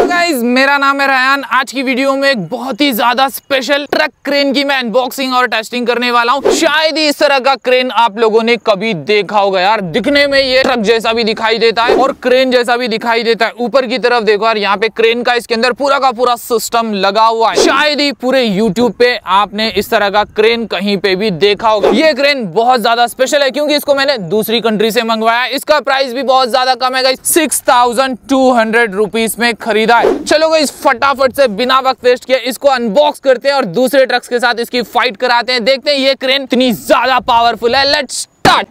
Guys, मेरा नाम है रेहान। आज की वीडियो में एक बहुत ही ज्यादा स्पेशल ट्रक क्रेन की मैं अनबॉक्सिंग और टेस्टिंग करने वाला हूँ। शायद ही इस तरह का क्रेन आप लोगों ने कभी देखा होगा यार। दिखने में ये ट्रक जैसा भी दिखाई देता है और क्रेन जैसा भी दिखाई देता है। ऊपर की तरफ देखो यार, यहाँ पे क्रेन का इसके अंदर पूरा का पूरा सिस्टम लगा हुआ है। शायद ही पूरे यूट्यूब पे आपने इस तरह का क्रेन कहीं पे भी देखा होगा। ये क्रेन बहुत ज्यादा स्पेशल है क्योंकि इसको मैंने दूसरी कंट्री से मंगवाया। इसका प्राइस भी बहुत ज्यादा कम है, 6200 रुपीज में खरीदा है। चलो गाइस, फटाफट से बिना वक्त वेस्ट किए इसको अनबॉक्स करते हैं और दूसरे ट्रक्स के साथ इसकी फाइट कराते हैं। देखते हैं ये क्रेन इतनी ज्यादा पावरफुल है। Let's start.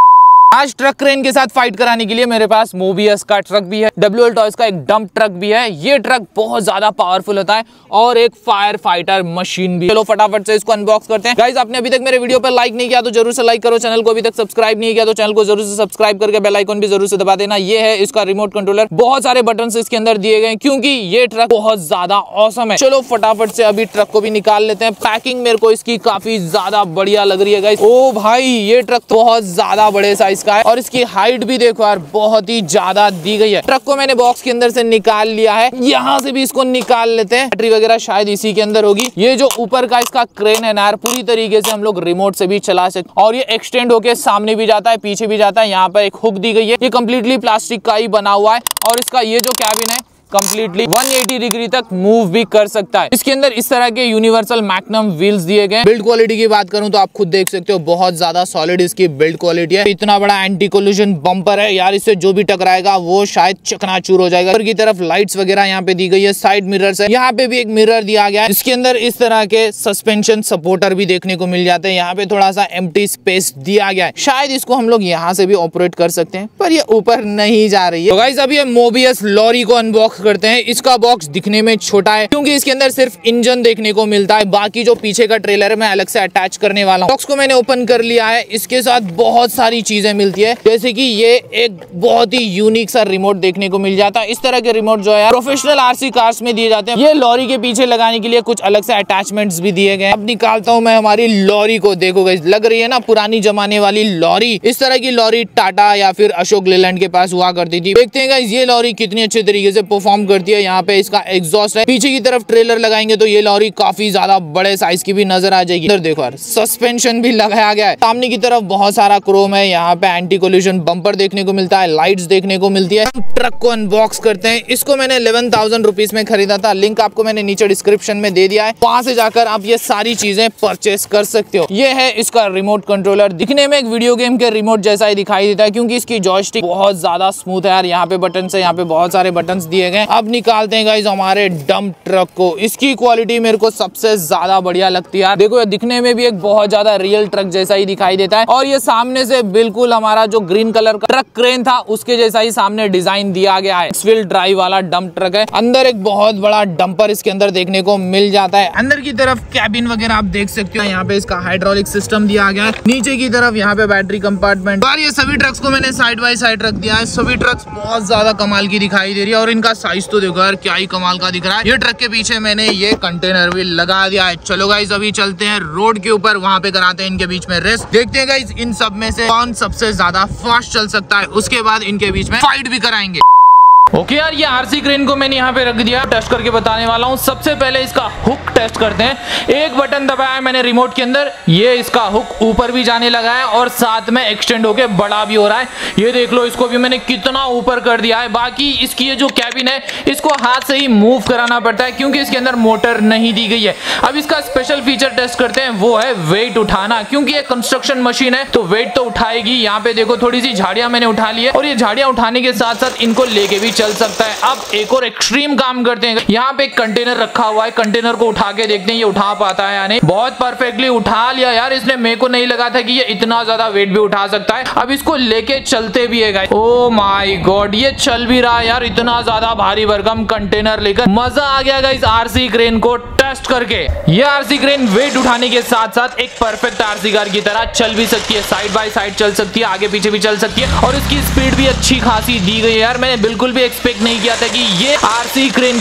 आज ट्रक क्रेन के साथ फाइट कराने के लिए मेरे पास मोबियस का ट्रक भी है, WL टॉयज का एक डंप ट्रक भी है। ये ट्रक बहुत ज्यादा पावरफुल होता है और एक फायर फाइटर मशीन भी। चलो फटाफट से इसको अनबॉक्स करते हैं। गाइस, आपने अभी तक मेरे वीडियो पर लाइक नहीं किया तो जरूर से लाइक करो। चैनल को अभी तक सब्सक्राइब नहीं किया तो चैनल को जरूर से सब्सक्राइब करके बेल आइकन भी जरूर से दबा देना। ये है इसका रिमोट कंट्रोलर। बहुत सारे बटन इसके अंदर दिए गए क्योंकि ये ट्रक बहुत ज्यादा औसम है। चलो फटाफट से अभी ट्रक को भी निकाल लेते हैं। पैकिंग मेरे को इसकी काफी ज्यादा बढ़िया लग रही है गाइस। ओ भाई, ये ट्रक बहुत ज्यादा बड़े साइज का है और इसकी हाइट भी देखो यार, बहुत ही ज्यादा दी गई है। ट्रक को मैंने बॉक्स के अंदर से निकाल लिया है। यहाँ से भी इसको निकाल लेते हैं। बैटरी वगैरह शायद इसी के अंदर होगी। ये जो ऊपर का इसका क्रेन है ना यार, पूरी तरीके से हम लोग रिमोट से भी चला सकते और ये एक्सटेंड होके सामने भी जाता है, पीछे भी जाता है। यहाँ पर एक हुक दी गई है। ये कंप्लीटली प्लास्टिक का ही बना हुआ है और इसका ये जो कैबिन है कंप्लीटली 180 डिग्री तक मूव भी कर सकता है। इसके अंदर इस तरह के यूनिवर्सल मैग्नम व्हील्स दिए गए। बिल्ड क्वालिटी की बात करूं तो आप खुद देख सकते हो, बहुत ज्यादा सॉलिड इसकी बिल्ड क्वालिटी है। इतना बड़ा एंटी कोलिजन बम्पर है यार, इससे जो भी टकराएगा वो शायद चकनाचूर हो जाएगा। ऊपर की तरफ लाइट्स वगैरह यहाँ पे दी गई है। साइड मिरर्स है, यहाँ पे भी एक मिरर दिया गया है। इसके अंदर इस तरह के सस्पेंशन सपोर्टर भी देखने को मिल जाते हैं। यहाँ पे थोड़ा सा एम्प्टी स्पेस दिया गया है। शायद इसको हम लोग यहाँ से भी ऑपरेट कर सकते हैं, पर ये ऊपर नहीं जा रही है। तो गाइस, अभी मोबियस लॉरी को अनबॉक्स करते हैं। इसका बॉक्स दिखने में छोटा है क्योंकि इसके अंदर सिर्फ इंजन देखने को मिलता है। बाकी जो पीछे का ट्रेलर है मैं अलग से अटैच करने वाला हूँ। बॉक्स को मैंने ओपन कर लिया है। इसके साथ बहुत सारी चीजें मिलती है, जैसे कि ये एक बहुत ही यूनिक सा रिमोट देखने को मिल जाता है। इस तरह के रिमोट जो है प्रोफेशनल RC कार्स में दिए जाते हैं। ये लॉरी के पीछे लगाने के लिए कुछ अलग से अटैचमेंट्स भी दिए गए। अब निकालता हूँ मैं हमारी लॉरी को। देखो गाइस, लग रही है ना पुरानी जमाने वाली लॉरी। इस तरह की लॉरी टाटा या फिर अशोक लेलैंड के पास हुआ करती थी। देखते हैं गाइस ये लॉरी कितनी अच्छे तरीके से परफॉर्म करती है। यहाँ पे इसका एग्जॉस्ट है। पीछे की तरफ ट्रेलर लगाएंगे तो ये लॉरी काफी ज्यादा बड़े साइज की भी नजर आ जाएगी। इधर देखो यार, सस्पेंशन भी लगाया गया है। सामने की तरफ बहुत सारा क्रोम है। यहाँ पे एंटी कोलिजन बम्पर देखने को मिलता है, लाइट्स देखने को मिलती है। ट्रक को अनबॉक्स करते हैं। इसको मैंने 11,000 रुपीज में खरीदा था। लिंक आपको मैंने नीचे डिस्क्रिप्शन में दे दिया है, वहां से जाकर आप ये सारी चीजें परचेस कर सकते हो। ये है इसका रिमोट कंट्रोलर। दिखने में एक वीडियो गेम के रिमोट जैसा ही दिखाई देता है क्योंकि इसकी जॉयस्टिक बहुत ज्यादा स्मूथ है यार। यहाँ पे बटन है, यहाँ पे बहुत सारे बटन दिए गए। अब निकालते हैं गाइस हमारे डंप ट्रक को। इसकी क्वालिटी मेरे को सबसे ज्यादा बढ़िया लगती है। देखो ये दिखने में भी एक बहुत ज्यादा रियल ट्रक जैसा ही दिखाई देता है और ये सामने से बिल्कुल हमारा जो ग्रीन कलर का ट्रक क्रेन था उसके जैसा ही सामने डिजाइन दिया गया है। व्हील ड्राइव वाला डंप ट्रक है। अंदर एक बहुत बड़ा डंपर इसके अंदर देखने को मिल जाता है। अंदर की तरफ कैबिन वगैरह आप देख सकते हो। यहाँ पे इसका हाइड्रोलिक सिस्टम दिया गया है। नीचे की तरफ यहाँ पे बैटरी कंपार्टमेंट। और ये सभी ट्रक्स को मैंने साइड बाय साइड रख दिया है। सभी ट्रक्स बहुत ज्यादा कमाल की दिखाई दे रही है और इनका साइज तो देखो यार, क्या ही कमाल का दिख रहा है। ये ट्रक के पीछे मैंने ये कंटेनर भी लगा दिया है। चलो गाइस, अभी चलते हैं रोड के ऊपर, वहां पे कराते हैं इनके बीच में रेस। देखते हैं गाइस इन सब में से कौन सबसे ज्यादा फास्ट चल सकता है। उसके बाद इनके बीच में फाइट भी कराएंगे। ओके यार, ये RC क्रेन को मैंने यहाँ पे रख दिया। टेस्ट करके बताने वाला हूँ। सबसे पहले इसका हुक टेस्ट करते हैं। एक बटन दबाया है मैंने रिमोट के अंदर, ये इसका हुक ऊपर भी जाने लगा है और साथ में एक्सटेंड होके बड़ा भी हो रहा है। ये देख लो, इसको भी मैंने कितना ऊपर कर दिया है। बाकी इसकी ये जो कैबिन है इसको हाथ से ही मूव कराना पड़ता है क्योंकि इसके अंदर मोटर नहीं दी गई है। अब इसका स्पेशल फीचर टेस्ट करते हैं, वो है वेट उठाना। क्योंकि ये कंस्ट्रक्शन मशीन है तो वेट तो उठाएगी। यहाँ पे देखो थोड़ी सी झाड़ियां मैंने उठा ली है और ये झाड़ियां उठाने के साथ साथ इनको लेके भी चल सकता है। अब एक और एक्सट्रीम काम करते हैं। यहाँ पे एक कंटेनर रखा हुआ है, कंटेनर को उठा के देखते हैं ये उठा पाता है या नहीं। बहुत परफेक्टली उठा लिया यार इसने। मेरे को नहीं लगा था कि ये इतना ज्यादा वेट भी उठा सकता है। अब इसको लेके चलते भी है गाइस। ओ माय गॉड, ये चल भी रहा है यार इतना ज्यादा भारी भरकम कंटेनर लेकर। मजा आ गया गाइस RC क्रेन को टेस्ट करके। ये RC क्रेन वेट उठाने के साथ साथ एक परफेक्ट RC कार की तरह चल भी सकती है। साइड बाय साइड चल सकती है, आगे पीछे भी चल सकती है और इसकी स्पीड भी अच्छी खासी दी गई है यार। मैंने बिल्कुल भी एक्सपेक्ट नहीं किया था कि ये RC क्रेन की स्पीड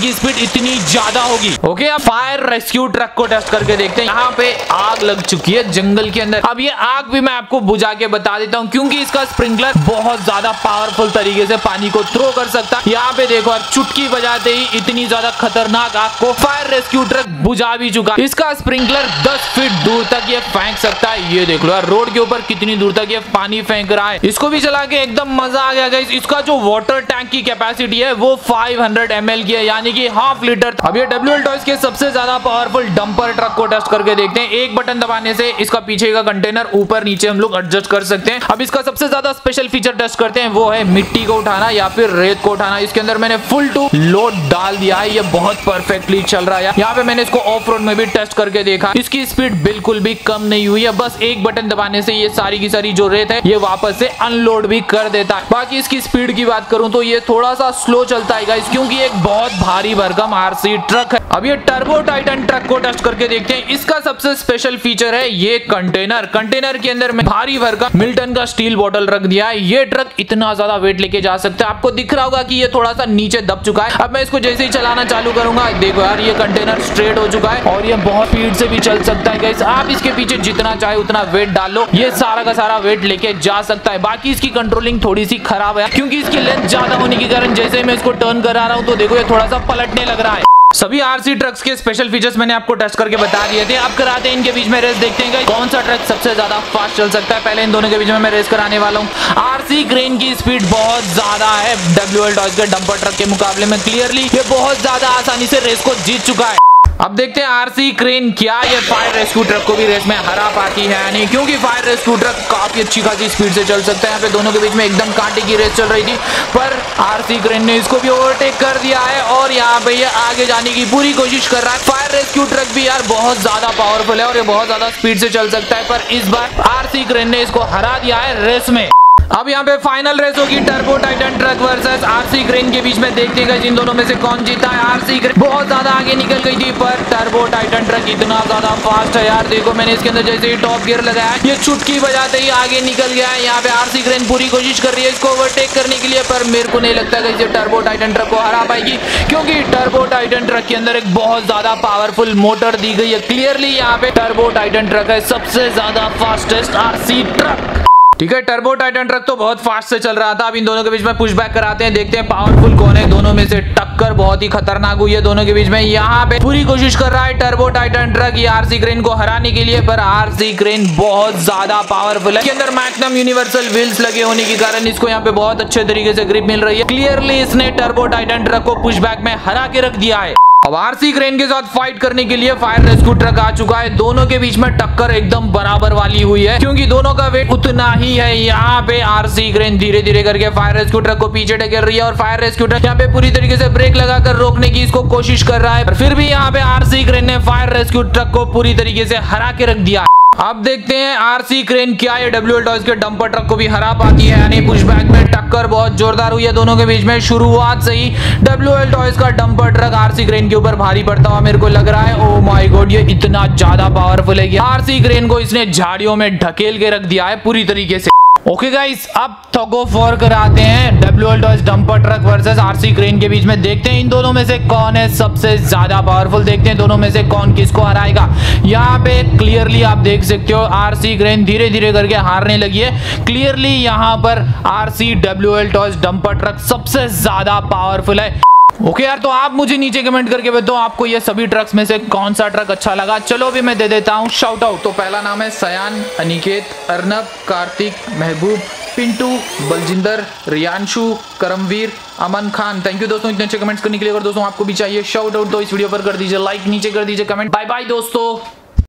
इतनी ज्यादा होगी। ओके, अब फायर रेस्क्यू ट्रक को टेस्ट करके देखते हैं। यहाँ पे आग लग चुकी है जंगल के अंदर। अब ये आग भी मैं आपको बुझा के बता देता हूँ, क्योंकि इसका स्प्रिंकलर बहुत ज्यादा पावरफुल तरीके से पानी को थ्रो कर सकता है। यहाँ पे देखो, अब चुटकी बजाते ही इतनी ज्यादा खतरनाक आग को फायर रेस्क्यू ट्रक बुझा भी चुका। इसका स्प्रिंकलर 10 फीट दूर तक ये फेंक सकता है। ये देख लो यार, रोड के ऊपर कितनी दूर तक ये पानी फेंक रहा है। इसको भी चला के एकदम मजा आ गया गाइस। इसका जो वाटर टैंक की कैपेसिटी है वो 500 ml की है, यानी कि ½ लीटर। अब ये WL टॉयज के सबसे ज्यादा पावरफुल डंपर ट्रक को टेस्ट करके देखते हैं। एक बटन दबाने से इसका पीछे का कंटेनर ऊपर नीचे हम लोग एडजस्ट कर सकते हैं। अब इसका सबसे ज्यादा स्पेशल फीचर टेस्ट करते हैं, वो है मिट्टी को उठाना या फिर रेत को उठाना। इसके अंदर मैंने फुल टू लोड डाल दिया है, ये बहुत परफेक्टली चल रहा है। यहाँ पे मैंने इसको ऑफ रोड में भी टेस्ट करके देखा, इसकी स्पीड बिल्कुल भी कम नहीं हुई है। बस एक बटन दबाने से ये सारी की सारी जो रेत है ये वापस से अनलोड भी कर देता है। बाकी इसकी स्पीड की बात करूं तो ये थोड़ा सा स्लो चलता है गाइस, क्योंकि एक बहुत भारी भरकम RC ट्रक है। अब ये टर्बो टाइटन ट्रक को टेस्ट करके देखते हैं। इसका सबसे स्पेशल फीचर है ये कंटेनर के अंदर में भारी भरकम मिल्टन का स्टील बोतल रख दिया है। ये ट्रक इतना ज्यादा वेट लेके जा सकता है। आपको दिख रहा होगा कि ये थोड़ा सा नीचे दब चुका है। अब मैं इसको जैसे ही चलाना चालू करूंगा, देखो यार, ये कंटेनर स्ट्रेट हो चुका है और ये बहुत स्पीड से भी चल सकता है गाइस। आप इसके पीछे जितना चाहे उतना वेट डाल लो, ये सारा का सारा वेट लेके जा सकता है। बाकी इसकी कंट्रोलिंग थोड़ी सी खराब है, क्योंकि इसकी लेंथ ज्यादा होने के कारण जैसे मैं इसको टर्न करा रहा हूँ तो देखो ये थोड़ा सा पलटने लग रहा है। सभी RC ट्रक्स के स्पेशल फीचर्स मैंने आपको टेस्ट करके बता दिए थे। अब कराते हैं इनके बीच में रेस, देखते हैं कौन सा ट्रक सबसे ज्यादा फास्ट चल सकता है। पहले इन दोनों के बीच में मैं रेस कराने वाला हूँ। RC क्रेन की स्पीड बहुत ज्यादा है WL टॉयज के डंपर ट्रक के मुकाबले में। क्लियरली ये बहुत ज्यादा आसानी से रेस को जीत चुका है। अब देखते हैं RC क्रेन क्या ये फायर रेस्क्यू ट्रक को भी रेस में हरा पाती है नहीं, क्योंकि फायर रेस्क्यू ट्रक काफी अच्छी खासी स्पीड से चल सकता है। यहाँ पे दोनों के बीच में एकदम कांटे की रेस चल रही थी, पर RC क्रेन ने इसको भी ओवरटेक कर दिया है और यहाँ पे ये आगे जाने की पूरी कोशिश कर रहा है। फायर रेस्क्यू ट्रक भी यार बहुत ज्यादा पावरफुल है और ये बहुत ज्यादा स्पीड से चल सकता है, पर इस बार RC क्रेन ने इसको हरा दिया है रेस में। अब यहाँ पे फाइनल रेस होगी turbo Titan truck versus RC crane के बीच में। देखते हैं इन दोनों में से कौन जीता है। RC क्रेन बहुत ज्यादा आगे निकल गई थी, पर टर्बो टाइटन ट्रक इतना ज्यादा फास्ट है यार। देखो मैंने इसके अंदर जैसे ही टॉप गियर लगाया, ये चुटकी बजाते ही आगे निकल गया है। यहाँ पे RC क्रेन पूरी कोशिश कर रही है इसको ओवरटेक करने के लिए, पर मेरे को नहीं लगता कि ये टर्बो टाइटन ट्रक को हरा पाएगी, क्योंकि टर्बो टाइटन ट्रक के अंदर एक बहुत ज्यादा पावरफुल मोटर दी गई है। क्लियरली यहाँ पे टर्बो टाइटन ट्रक है सबसे ज्यादा फास्टेस्ट RC ट्रक। ठीक है, टर्बो टाइटन ट्रक तो बहुत फास्ट से चल रहा था। अब इन दोनों के बीच में पुशबैक कराते हैं, देखते हैं पावरफुल कौन है। दोनों में से टक्कर बहुत ही खतरनाक हुई है दोनों के बीच में। यहाँ पे पूरी कोशिश कर रहा है टर्बो टाइटन ट्रक ये RC क्रेन को हराने के लिए, पर RC क्रेन बहुत ज्यादा पावरफुल है। इसके अंदर मैग्नम यूनिवर्सल व्हील्स लगे होने के कारण इसको यहाँ पे बहुत अच्छे तरीके से ग्रिप मिल रही है। क्लियरली इसने टर्बो टाइटन ट्रक को पुशबैक में हरा के रख दिया है। अब RC क्रेन के साथ फाइट करने के लिए फायर रेस्क्यू ट्रक आ चुका है। दोनों के बीच में टक्कर एकदम बराबर वाली हुई है, क्योंकि दोनों का वेट उतना ही है। यहाँ पे RC क्रेन धीरे धीरे करके फायर रेस्क्यू ट्रक को पीछे ढकेल रही है और फायर रेस्क्यू ट्रक यहाँ पे पूरी तरीके से ब्रेक लगाकर रोकने की इसको कोशिश कर रहा है, पर फिर भी यहाँ पे RC क्रेन ने फायर रेस्क्यू ट्रक को पूरी तरीके से हरा के रख दिया। अब देखते हैं RC क्रेन क्या ये WL टॉयज के डंपर ट्रक को भी हरा पाती है, यानी पुशबैक में टक्कर बहुत जोरदार हुई है दोनों के बीच में। शुरुआत से ही WL टॉयज का डंपर ट्रक RC क्रेन के ऊपर भारी पड़ता हुआ मेरे को लग रहा है। ओ माय गॉड, ये इतना ज्यादा पावरफुल है कि RC क्रेन को इसने झाड़ियों में ढकेल के रख दिया है पूरी तरीके से। ओके गाइस, अब टग ऑफ वॉर कराते हैं WL toys dumper truck versus RC crane के बीच में। देखते हैं इन दोनों में से कौन है सबसे ज्यादा पावरफुल, देखते हैं दोनों में से कौन किसको हराएगा। यहाँ पे क्लियरली आप देख सकते हो RC क्रेन धीरे धीरे करके हारने लगी है। क्लियरली यहाँ पर RC WL toys dumper truck सबसे ज्यादा पावरफुल है। ओके यार, तो आप मुझे नीचे कमेंट करके बताओ आपको ये सभी ट्रक्स में से कौन सा ट्रक अच्छा लगा। चलो अभी मैं दे देता हूँ शाउट आउट। तो पहला नाम है सयान, अनिकेत, अर्नब, कार्तिक, महबूब, पिंटू, बलजिंदर, रियांशु, करमवीर, अमन खान। थैंक यू दोस्तों इतने अच्छे कमेंट्स करने के लिए। अगर दोस्तों आपको भी चाहिए शाउट आउट तो इस वीडियो पर कर दीजिए लाइक, नीचे कर दीजिए कमेंट। बाय बाय दोस्तों।